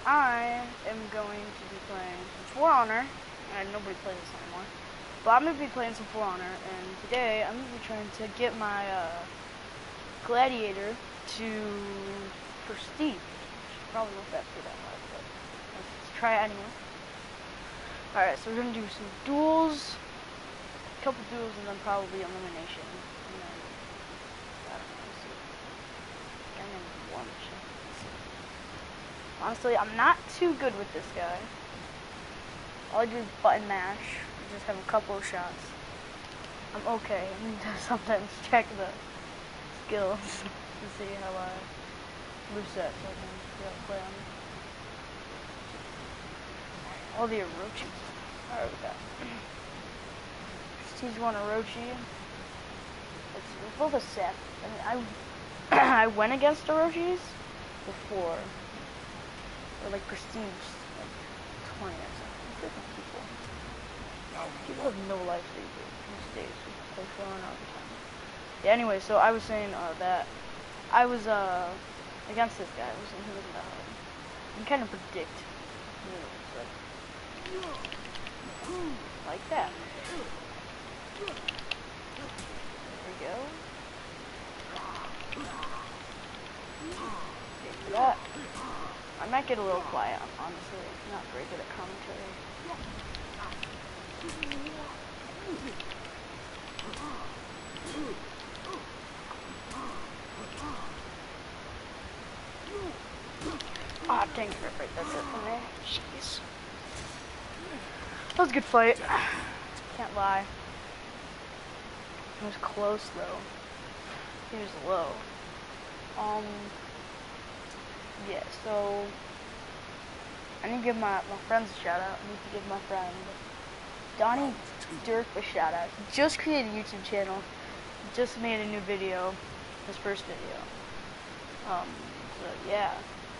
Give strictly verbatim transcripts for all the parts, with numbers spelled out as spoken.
I am going to be playing some For Honor, and nobody plays this anymore. But I'm going to be playing some For Honor, and today I'm going to be trying to get my uh, Gladiator to Prestige. Probably won't that be that hard, but let's, let's try it anyway. Alright, so we're going to do some duels, a couple duels, and then probably elimination. And then, I don't know, let's see. I'm going to one shot. Honestly, I'm not too good with this guy. All I do is button mash. I just have a couple of shots. I'm okay. I need to sometimes check the skills to see how I reset so I can see how to play on. All the Orochis. Alright, we got Prestige one Orochi. It's both a set. I mean, I I went against Orochis before. Or like Prestige, like twenty or something. Different people. People have no life these days. We play For Honor all the time. Yeah, anyway, so I was saying uh, that I was uh, against this guy. I was saying he wasn't that hard. You can kind of predict moves, like, like that. There we go. Okay, for that. I might get a little quiet, honestly. I'm not very good at commentary. Ah, oh, dang it, right, that's it for me. Jeez. That was a good fight. Can't lie. It was close, though. He was low. Um... Yeah, so I need to give my, my friends a shout out. I need to give my friend Donnie Dirk a shout out. He just created a YouTube channel. He just made a new video. His first video. Um, so yeah.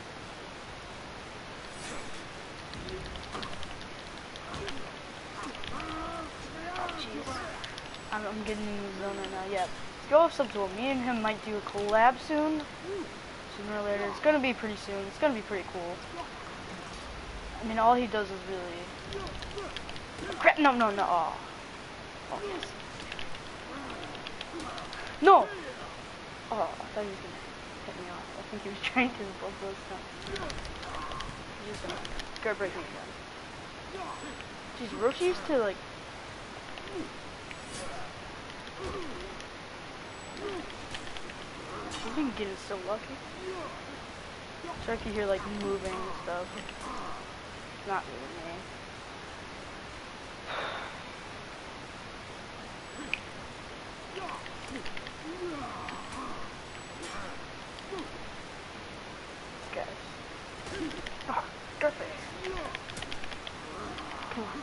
Oh jeez. I'm, I'm getting in the zone right now. Yeah. Let's go with some duel. Me and him might do a collab soon. Sooner or later. It's gonna be pretty soon. It's gonna be pretty cool. I mean, all he does is really... Crap! No, no, no. Oh. Oh, yes. No! Oh, I thought he was gonna hit me off. I think he was trying to both those times. He's just gonna start breaking again. Jeez, Roshi used to, like... I've been getting so lucky. So I can hear like moving and stuff. It's not really me. Guys. Oh, perfect. Come on.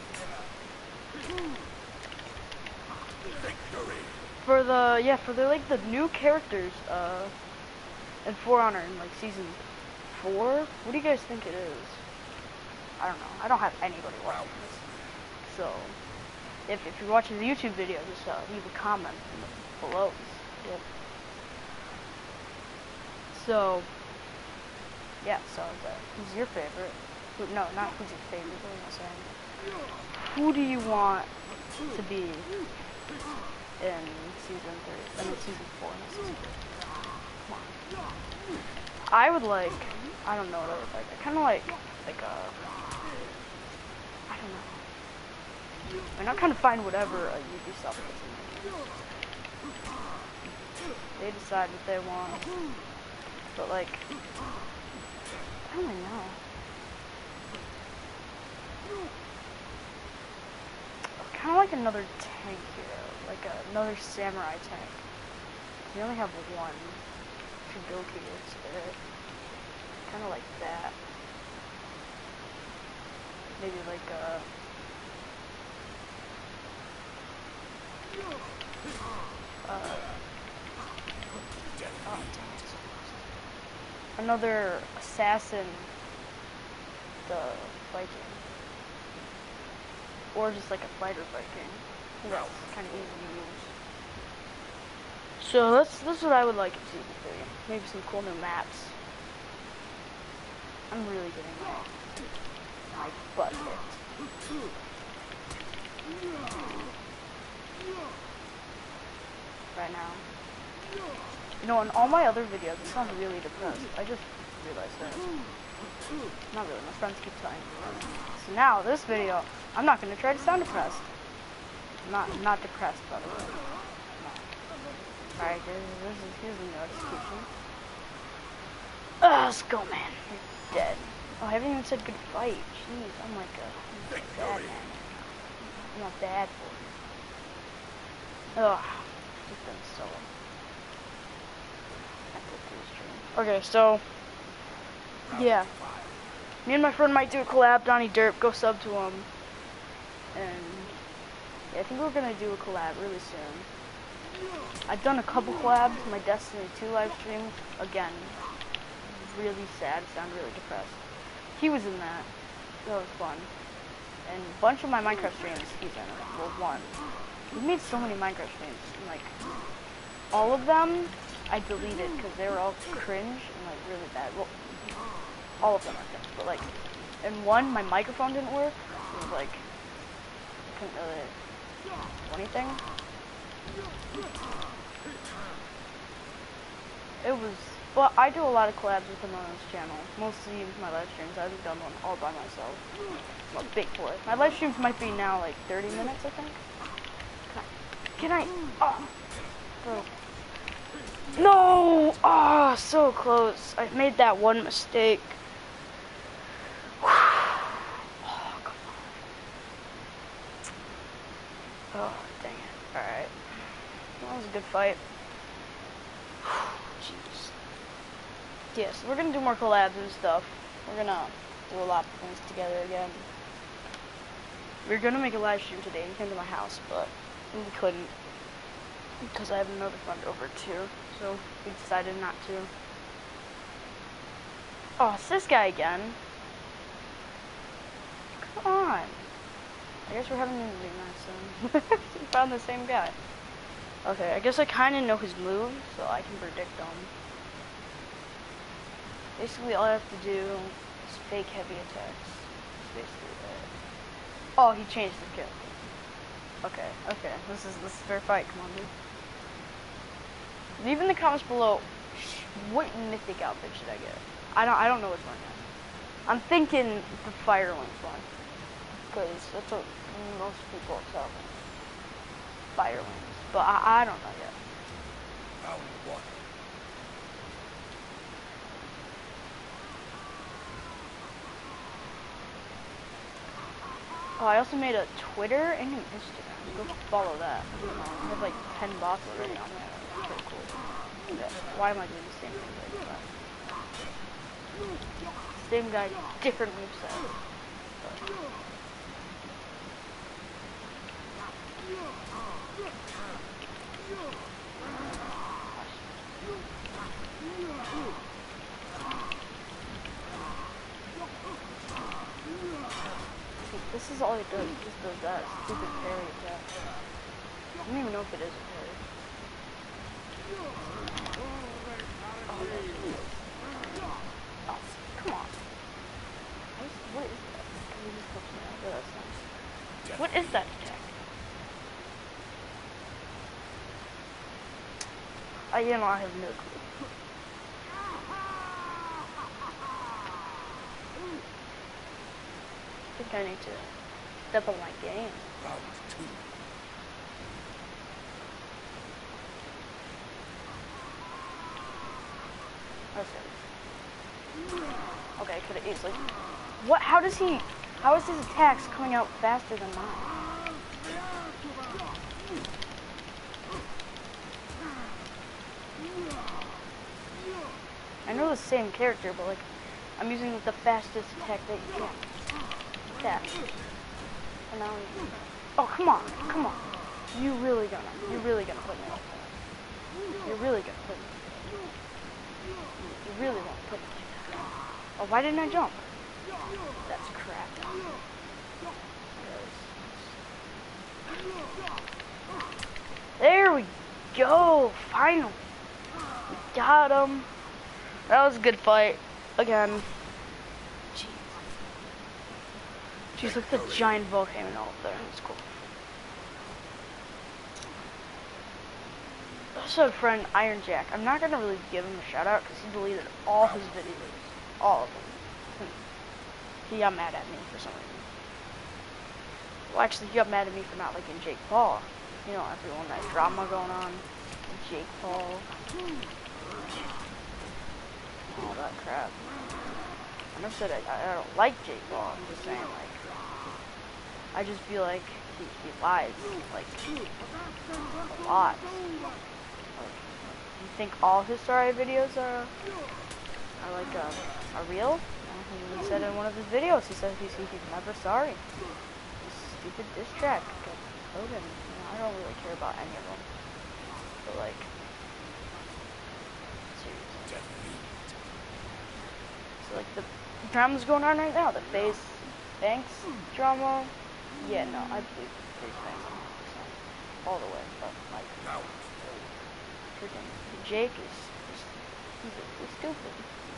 For the yeah, for the like the new characters, uh, in For Honor in like season four. What do you guys think it is? I don't know. I don't have anybody watching this, so if if you're watching the YouTube video, just uh, leave a comment below. Yep. So yeah, so uh, who's your favorite? Who, no, not who's your favorite. What am I saying? Who do you want to be in season three? I mean season four, not season three. Come on. I would like, I don't know what I would like. I kind of like, like a, I don't know. I mean, I kind of find whatever a Ubisoft is. They decide what they want. But like, I don't really know. Kind of like another tank hero, like a, another samurai tank. We only have one. Shidoki or Spirit. Kind of like that. Maybe like a... Uh, oh, another assassin, the Viking. Or just like a fighter Viking. That's kind of easy to use. So that's, that's what I would like in season three. Maybe some cool new maps. I'm really getting my, my butt hit. Right now. You know, in all my other videos, it sounds really depressed. I just realized that. Not really, my friends keep telling me. So now, this video, I'm not going to try to sound depressed. I'm not, I'm not depressed, by the way. No. Alright, here's, here's, here's the notification. Oh, let's go, man. You're dead. Oh, I haven't even said good fight. Jeez, I'm like a, I'm a bad man. I'm not bad for you. Ugh. Just been so... Okay, so... Yeah. Me and my friend might do a collab, Donnie Derp. Go sub to him. And... Yeah, I think we're gonna do a collab really soon. I've done a couple collabs. My Destiny two live stream. Again. Really sad. Sound really depressed. He was in that. That was fun. And a bunch of my Minecraft streams, he's in it. Well, one. We've made so many Minecraft streams. And, like, all of them, I deleted because they were all cringe and, like, really bad. Well, all of them are cringe. But, like, in one, my microphone didn't work. It was, like, I couldn't really do anything. It was... Well, I do a lot of collabs with him on his channel. Mostly my live streams. I haven't done one all by myself. Well, big for it. My live streams might be now like thirty minutes, I think. Can I? Can I oh, bro. No! Oh, so close. I made that one mistake. Oh, come on. Oh, dang it. Alright. That was a good fight. Jeez. Yes, yeah, so we're gonna do more collabs and stuff. We're gonna do a lot of things together again. We were gonna make a live stream today and came to my house, but we couldn't because I have another friend over too. So we decided not to. Oh, it's this guy again. Come on. I guess we're having an interview now, so we found the same guy. Okay, I guess I kind of know his moves, so I can predict them. Basically, all I have to do is fake heavy attacks. That's basically it. Oh, he changed the kill. Okay, okay. This is this is fair fight. Come on, dude. Leave in the comments below what mythic outfit should I get. I don't I don't know which one yet. I'm thinking the Firelings one, because that's what most people tell me. Firelings, but I I don't know yet. Round one. Oh, I also made a Twitter and an Instagram. Go follow that. I have like ten bots already on there. That's pretty cool. Yeah. Why am I doing the same thing like that? Same guy, different moveset. But. This is all it does, it just does that stupid parry attack. I don't even know if it is a parry. Oh, oh come on. What is, what is that? Can we just touch that? Oh, that's nice. What is that attack? I, you know, I have no clue. I think I need to step up my game. Round two. That's it. Okay, I could have easily. What? How does he? How is his attacks coming out faster than mine? I know the same character, but like, I'm using the fastest attack that you can. That. And now we, oh, come on, come on. You really gonna, you're really gonna put me like that. You're really gonna put me. You really won't put me like that. Oh, why didn't I jump? That's crap. There we go, finally. We got him. That was a good fight. Again. She's like the giant volcano up there. It's cool. Also, a friend Iron Jack. I'm not gonna really give him a shout out because he deleted all his videos, all of them. He got mad at me for some reason. Well, actually, he got mad at me for not liking Jake Paul. You know, everyone, that drama going on. Jake Paul. All that crap. I never said I, I don't like Jake Paul. I'm just saying, like, I just feel like he, he lies, like, a lot. Like, you think all his sorry videos are, are like, uh, are real? He said in one of his videos, he said he's, he's never sorry. This stupid diss track against Hogan. You know, I don't really care about any of them. But like, seriously. So like the drama's going on right now. The Face Banks drama. Yeah, no, I believe Face Banks one hundred percent all the way. But like, freaking Jake is, is he's, he's stupid.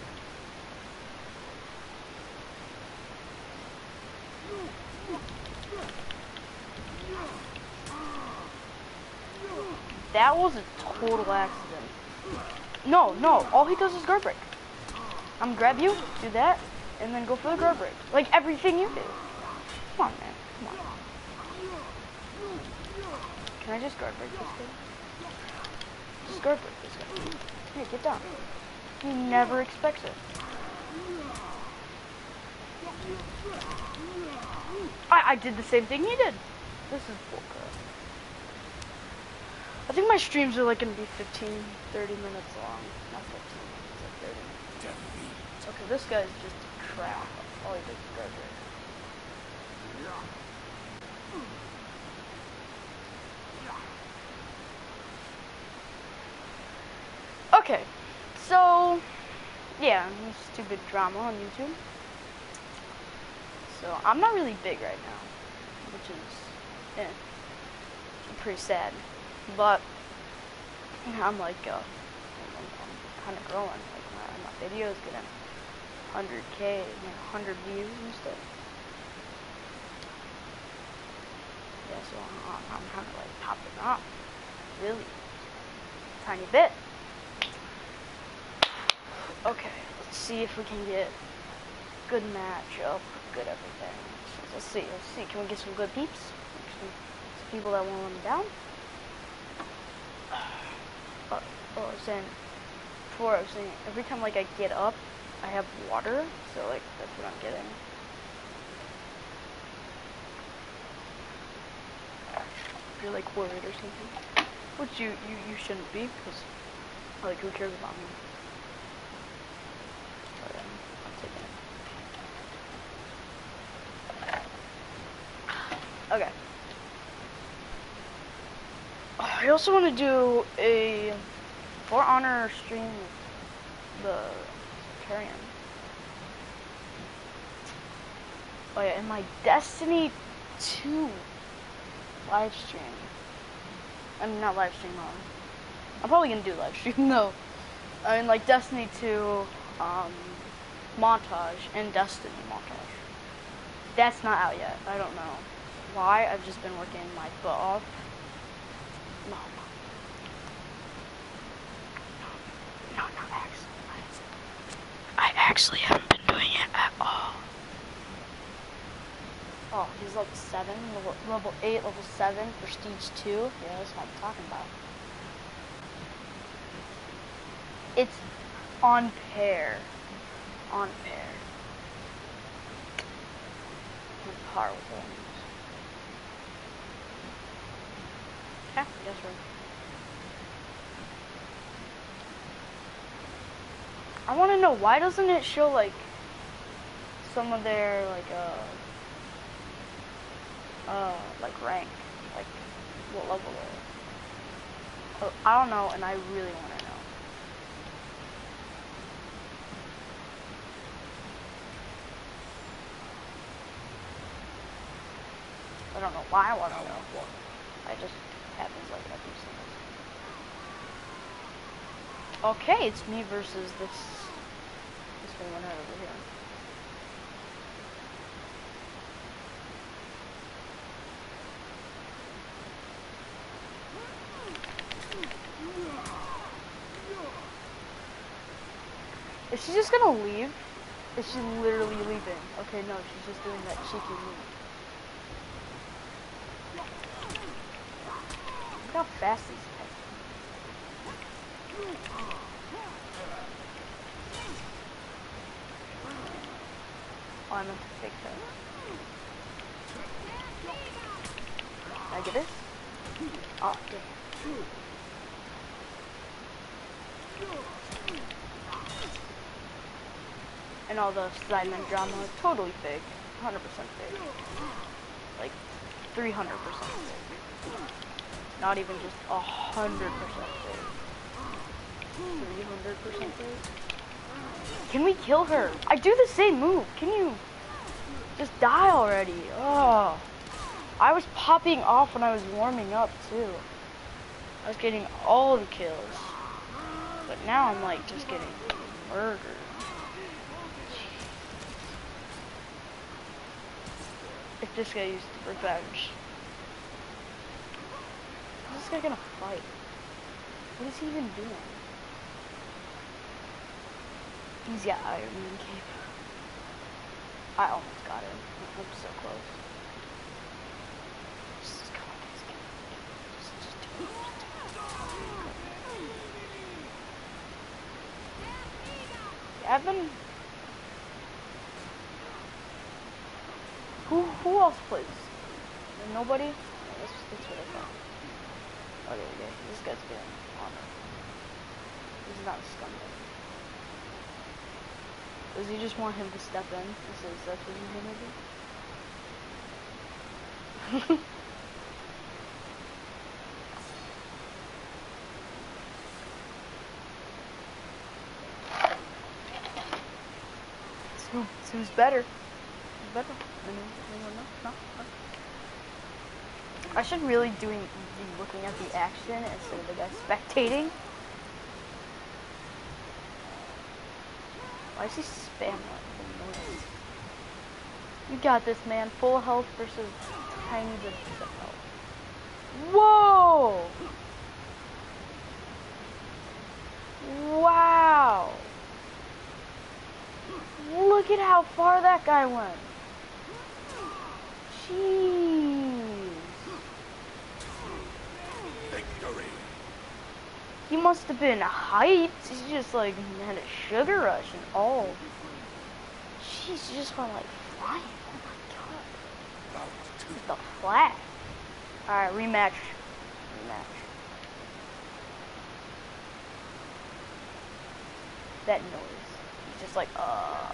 That was a total accident. No, no, all he does is guard break. I'm gonna grab you, do that, and then go for the guard break. Like everything you do. Come on, man, come on. Can I just guard break this guy? Just guard break this guy. Hey, get down. He never expects it. I, I did the same thing he did. This is bullcrap. I think my streams are like gonna be fifteen, thirty minutes long. Not fifteen, it's like thirty minutes. Okay, this guy's just crap. All he does is guard break. Okay, so yeah, stupid drama on YouTube. So I'm not really big right now, which is eh, pretty sad. But I'm like, uh, I'm, I'm kind of growing. Like my, my videos getting one hundred K, one hundred views and stuff. Yeah, so I'm, I'm kind of like popping up, really, tiny bit. Okay, let's see if we can get good matchup, good everything. So let's see, let's see. Can we get some good peeps? Some, some people that won't let me down. Uh, oh, I was saying before. I was saying every time like I get up, I have water. So like that's what I'm getting. If you're like worried or something, which you you you shouldn't be, because like who cares about me? But, um, I'm taking it. Okay. I also want to do a For Honor stream with the Carrion. Oh yeah, and my Destiny two live stream. I mean, not live stream, um, I'm probably gonna do live stream though. I mean, like Destiny two um, montage and Destiny montage. That's not out yet. I don't know why. I've just been working my butt off. No, no, no, not actually. I actually haven't been doing it at all. Oh, he's level seven, level, level eight, level seven, prestige two. Yeah, that's what I'm talking about. It's on pair. On pair. On par with it. Yeah, I guess we're... I want to know, why doesn't it show, like, some of their, like, uh, uh, like, rank, like, what level they're at? Oh, I don't know, and I really want to know. I don't know why I want to know. I just happens like every single. Okay, it's me versus this this one over here. Is she just gonna leave? Is she literally leaving? Okay, no, she's just doing that cheeky move. Look how fast these guys are. Oh, I meant to fake that. Can I get it? Oh, damn. And all the Simon drama is totally fake. one hundred percent fake. Like, three hundred percent fake. Not even just one hundred percent fake. three hundred percent fake. Can we kill her? I do the same move. Can you just die already? Oh. I was popping off when I was warming up, too. I was getting all the kills. But now I'm, like, just getting murdered. If this guy used revenge. How's this guy gonna fight? What is he even doing? He's got Iron Man cape. I almost got him. I'm so close. Just come on, just come on. Just, just do it. Just do it. Evan? Who who else plays? Nobody? Yeah, that's, that's what I thought. Okay, okay. This guy's getting honor. He's not a scumbag. Does he just want him to step in? This is that's what he's gonna do? so, so who's better? Who's better? Anyone, anyone know? No? No? I should really doing be looking at the action instead of the guy spectating. Why is he spamming like the noise? You got this, man. Full health versus tiny bit of health. Whoa! Wow! Look at how far that guy went. Jeez. Victory. He must have been hyped. He's just like had a sugar rush and all. Jeez, he just went like flying. Oh my god. Round two. The flag. Alright, rematch. Rematch. That noise. He's just like, uh.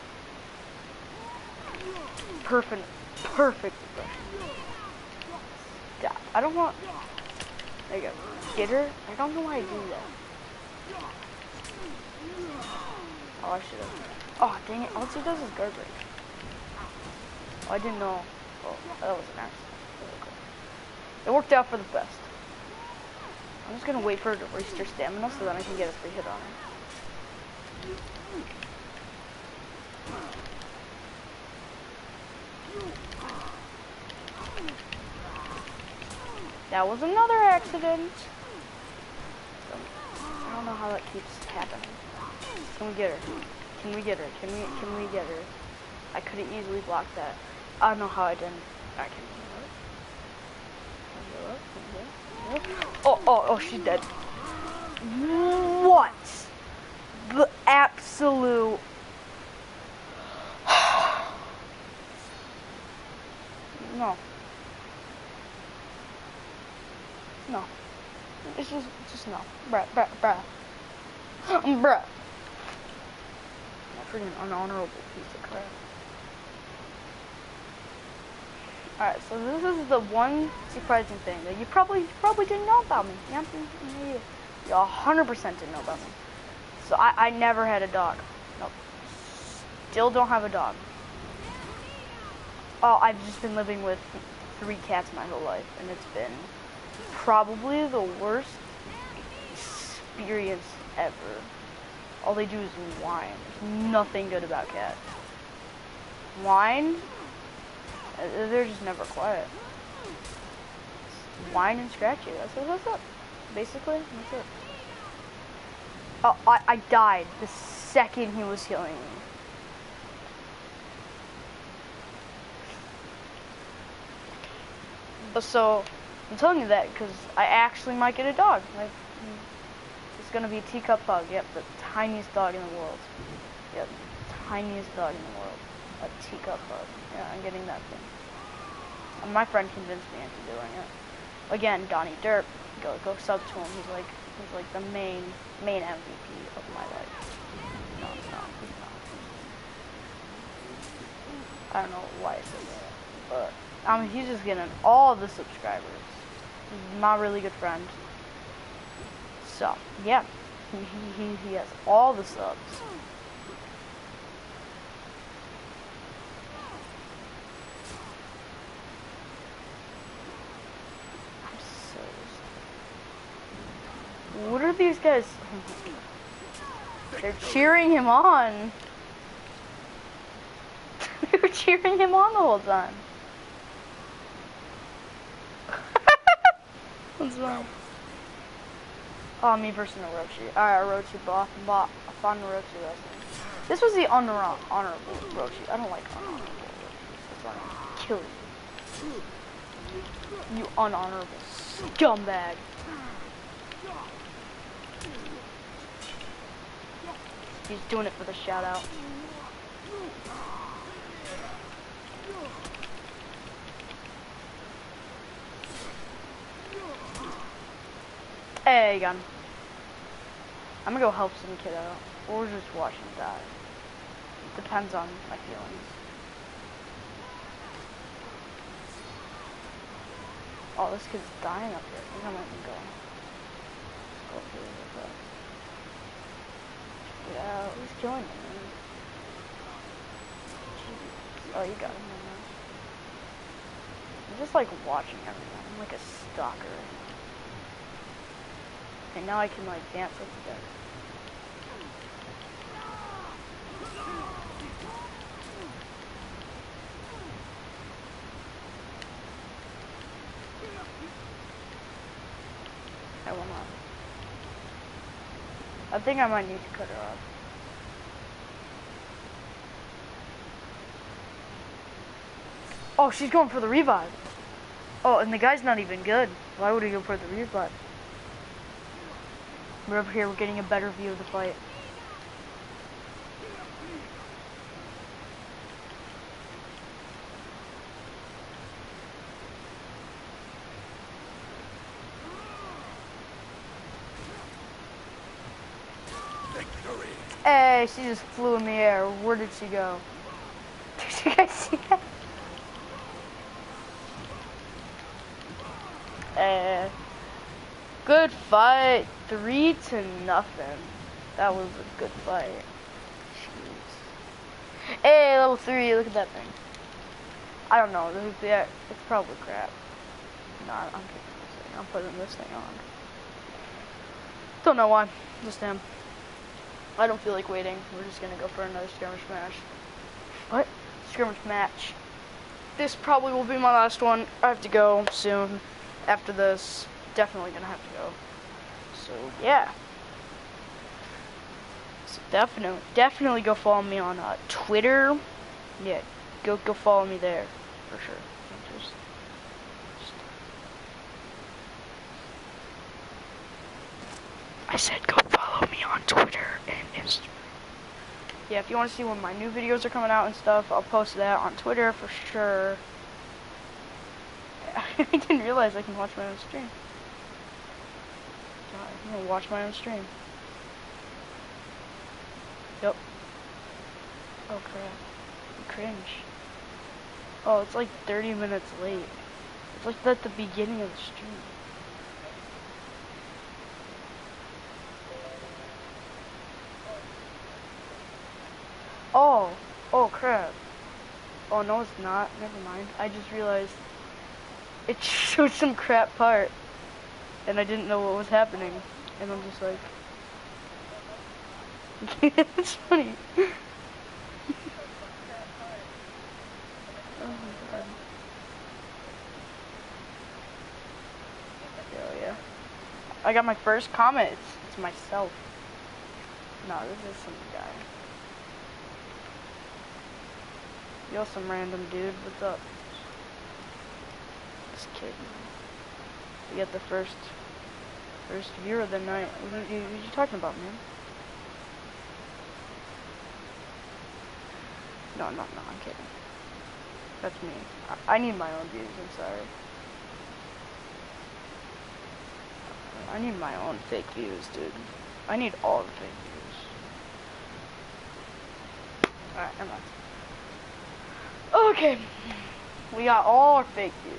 Perfect. Perfect impression. Stop. I don't want. There you go. Get her? I don't know why I do that. Oh, I should have. Oh, dang it. All she does is guard break. Oh, I didn't know. Oh, that was an accident. Okay. It worked out for the best. I'm just gonna wait for her to waste her stamina so that I can get a free hit on her. That was another accident. I don't know how that keeps happening. Can we get her? Can we get her? Can we can we get her? I could have easily blocked that. I don't know how I didn't. I can Oh oh oh she's dead. What? The absolute No. No. It's just, just no. Bruh, bruh, bruh. Bruh. A freaking unhonorable piece of crap. Alright, so this is the one surprising thing that you probably probably didn't know about me. Yeah, you one hundred percent didn't know about me. So I, I never had a dog. Nope. Still don't have a dog. Oh, I've just been living with three cats my whole life, and it's been probably the worst experience ever. All they do is whine. There's nothing good about cats. Whine? They're just never quiet. Whine and scratch you. That's what's up. Basically, that's it. Oh, I, I died the second he was healing me. But so, I'm telling you that because I actually might get a dog. Like, it's gonna be a teacup pug. Yep, the tiniest dog in the world. Yep, tiniest dog in the world. A teacup pug. Yeah, I'm getting that thing. And my friend convinced me into doing it. Again, Donnie Derp. Go go sub to him. He's like he's like the main main M V P of my life. No, he's not. He's not. I don't know why I said that, but I mean he's just getting all the subscribers. He's my really good friend. So yeah, he he he, he has all the subs. What are these guys? They're cheering him on. They were cheering him on the whole time. What's wrong? Oh, me versus Orochi. Alright, Orochi bought, bought a fun Orochi lesson. This was the honor honorable Orochi. I don't like unhonorable Orochi. That's why I'm gonna kill you. You unhonorable scumbag. He's doing it for the shout out. Hey, gun. I'm gonna go help some kid out, or just watch him die. Depends on my feelings. Oh, this kid's dying up here. I think I might even go. Go through with that. Yeah, who's killing him? Oh, you got him. I'm just like watching everyone. I'm like a stalker. And now I can like dance with the dead. I will not. I think I might need to cut her off. Oh, she's going for the revive. Oh, and the guy's not even good. Why would he go for the revive? We're over here, we're getting a better view of the fight. Victory. Hey, she just flew in the air. Where did she go? Did you guys see that? Uh, good fight. Three to nothing. That was a good fight. Jeez. Hey, level three. Look at that thing. I don't know. Yeah, it's probably crap. No, I'm keeping this thing. I'm putting this thing on. Don't know why. Just him. I don't feel like waiting. We're just gonna go for another skirmish match. What? Skirmish match. This probably will be my last one. I have to go soon. After this, definitely gonna have to go. So yeah. So definitely, definitely go follow me on uh, Twitter. Yeah, go go follow me there for sure. Just, just. I said go follow me on Twitter and Instagram. Yeah, if you want to see when my new videos are coming out and stuff, I'll post that on Twitter for sure. I didn't realize I can watch my own stream. God, I'm gonna watch my own stream. Yep. Oh crap. Cringe. Oh, it's like thirty minutes late. It's like at the beginning of the stream. Oh, oh crap. Oh no, it's not. Never mind. I just realized it showed some crap part, and I didn't know what was happening, and I'm just like, it's funny. Oh my god. Oh yeah. I got my first comment. It's, it's myself. No, this is some guy. Yo, some random dude. What's up? This kid. We get the first, first viewer of the night. What are you, what are you talking about, man? No, no, no, I'm kidding. That's me. I, I need my own views, I'm sorry. I need my own fake views, dude. I need all the fake views. Alright, never mind. Okay. We got all our fake views.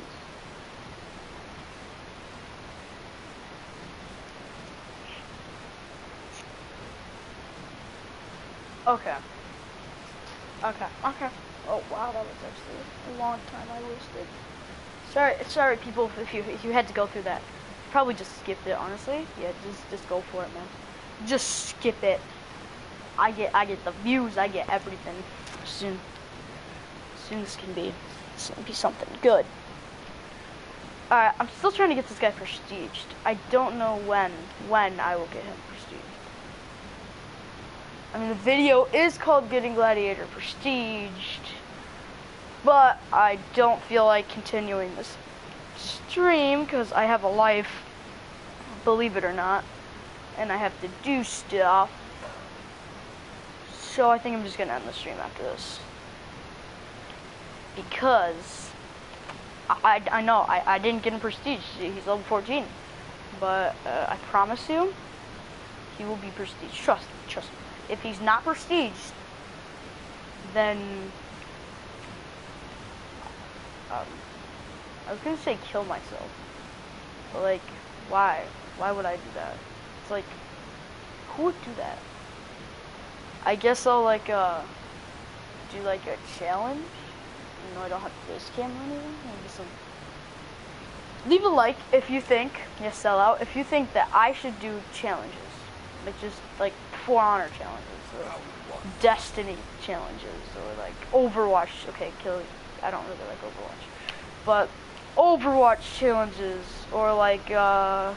Okay. Okay. Okay. Oh wow, that was actually a long time I wasted. Sorry, sorry, people, if you if you had to go through that. Probably just skipped it, honestly. Yeah, just just go for it, man. Just skip it. I get I get the views. I get everything. Soon, soon this can be this can be something good. All right, I'm still trying to get this guy prestiged. I don't know when when I will get him prestiged. I mean, the video is called Getting Gladiator Prestiged, but I don't feel like continuing this stream because I have a life, believe it or not, and I have to do stuff. So I think I'm just gonna end the stream after this because I, I, I know I, I didn't get him prestige. He's level fourteen, but uh, I promise you he will be prestige. Trust me, trust me. If he's not prestige, then um, I was gonna say kill myself, but like, why? Why would I do that? It's like, who would do that? I guess I'll like uh do like a challenge. You know, I don't have face cam or anything. Maybe some. Leave a like if you think, yes, sell out. If you think that I should do challenges, like just like For Honor challenges, or Destiny challenges, or like Overwatch. Okay, kill. I don't really like Overwatch, but Overwatch challenges, or like uh,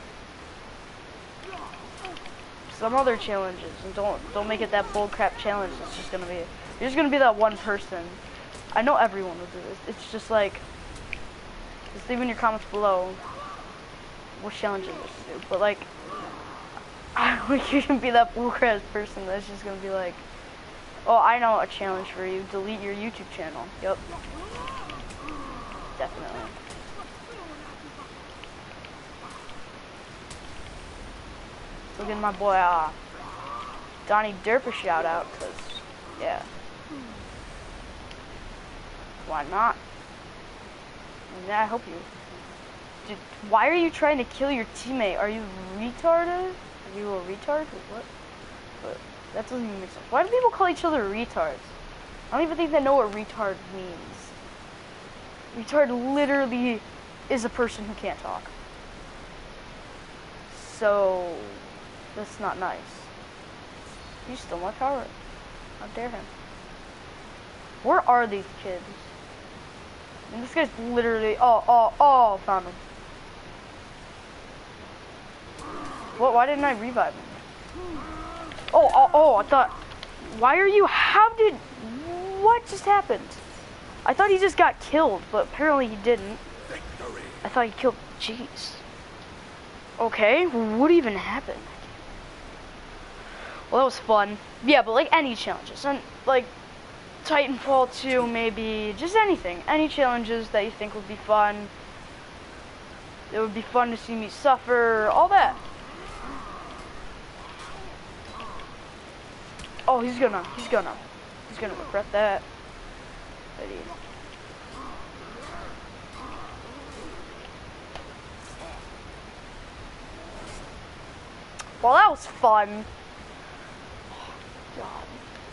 some other challenges, and don't don't make it that bullcrap challenge. It's just gonna be you're just gonna be that one person. I know everyone will do this. It's just like just leave in your comments below what challenges to do. But like, I don't think you can be that bullcrap person that's just gonna be like, oh, I know a challenge for you. Delete your YouTube channel. Yep. Definitely. Look at my boy, uh, Donnie Derp a shout out, cause, yeah. Why not? Yeah, I hope you. Dude, why are you trying to kill your teammate? Are you retarded? Are you a retard? What? What? That doesn't even make sense. Why do people call each other retards? I don't even think they know what retard means. Retard literally is a person who can't talk. So, that's not nice. You stole my power. How dare him? Where are these kids? And this guy's literally, oh, oh, oh, found him. What, why didn't I revive him? Oh, oh, oh, I thought, why are you, how did, what just happened? I thought he just got killed, but apparently he didn't. Victory. I thought he killed, jeez. Okay, what even happened? Well, that was fun. Yeah, but like any challenges, and like Titanfall two, maybe, just anything. Any challenges that you think would be fun. It would be fun to see me suffer, all that. Oh, he's gonna, he's gonna, he's gonna regret that. But he, well, that was fun. God.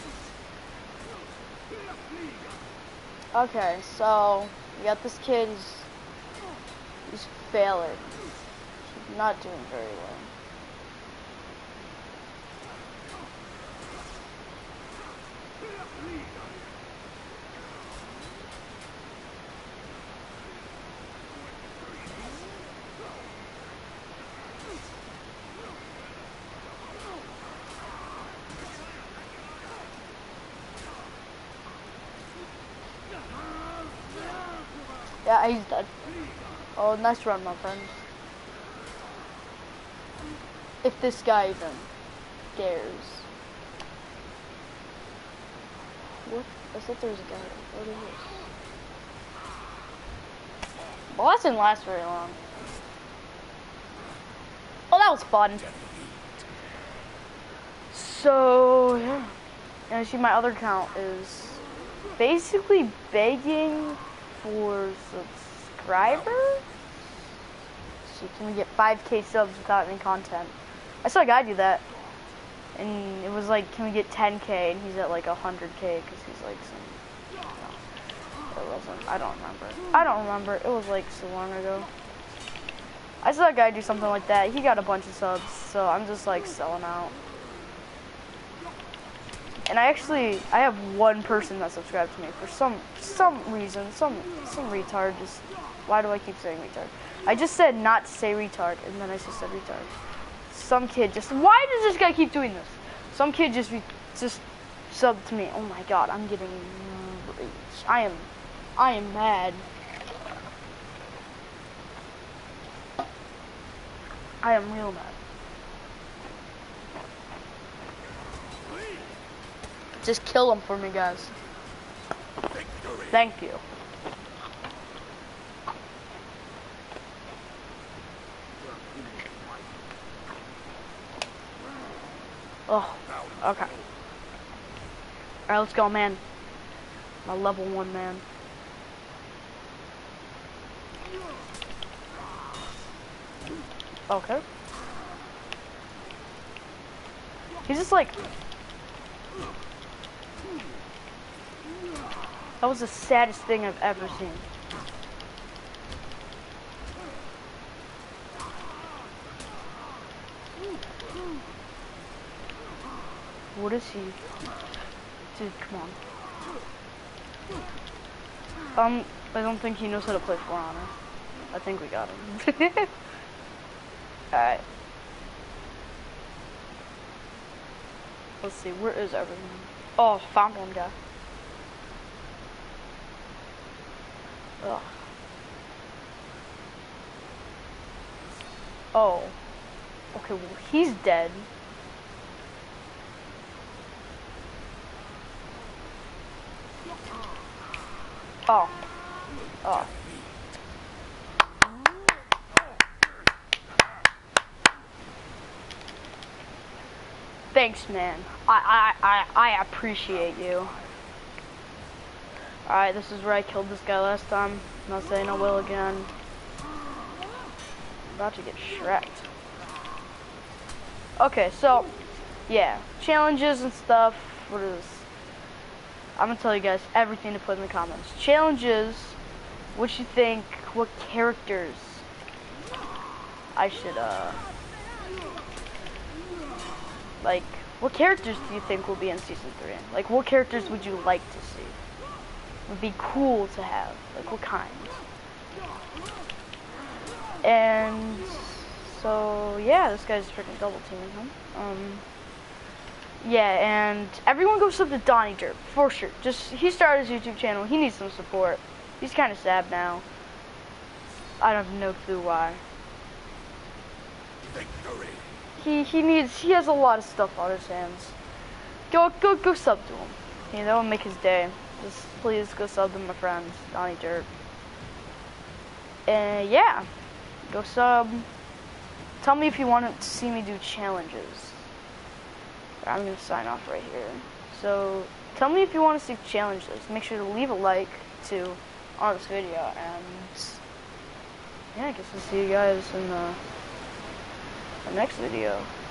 Okay, so we got this kid. He's, he's failing. He's not doing very well. Yeah, he's dead. Oh, nice run, my friend. If this guy even dares. What? I thought there was a guy. What is this? Well, that didn't last very long. Oh, that was fun. So, yeah. And you see my other account is basically begging for subscribers. So can we get five K subs without any content? I saw a guy do that. And it was like, can we get ten K? And he's at like one hundred K because he's like some, no, it wasn't, I don't remember. I don't remember, it was like so long ago. I saw a guy do something like that. He got a bunch of subs, so I'm just like selling out. And I actually, I have one person that subscribed to me for some some reason, some some retard. Just, why do I keep saying retard? I just said not to say retard, and then I just said retard. Some kid just, why does this guy keep doing this? Some kid just re, just subbed to me. Oh my god, I'm getting rage. I am, I am mad. I am real mad. Just kill him for me, guys. Thank you. Oh, okay. Alright, let's go, man. My level one man. Okay. He's just like... That was the saddest thing I've ever seen. What is he? Dude, come on. Um, I don't think he knows how to play For Honor. I think we got him. Alright. Let's see, where is everyone? Oh, found one guy. Ugh. Oh. Okay, well, he's dead. Oh. Oh. Thanks, man. I, I, I, I appreciate you. Alright, this is where I killed this guy last time. I'm not saying I will again. I'm about to get shreked. Okay, so, yeah. Challenges and stuff. What is this? I'm gonna tell you guys everything to put in the comments. Challenges, what you think, what characters I should, uh, like, what characters do you think will be in season three? Like, what characters would you like to see? Would be cool to have? Like, what kind? And so, yeah, this guy's freaking double teaming him. Um, yeah, and everyone go sub to Donnie Derp, for sure. Just, he started his YouTube channel. He needs some support. He's kind of sad now. I have no clue why. Victory. He he needs, he has a lot of stuff on his hands. Go, go, go sub to him. You know, that will make his day. Just please go sub to my friend, Donnie Derp. And yeah, go sub. Tell me if you want to see me do challenges. I'm going to sign off right here. So, tell me if you want to see challenges. Make sure to leave a like to on this video. And yeah, I guess I'll see you guys in the, the next video.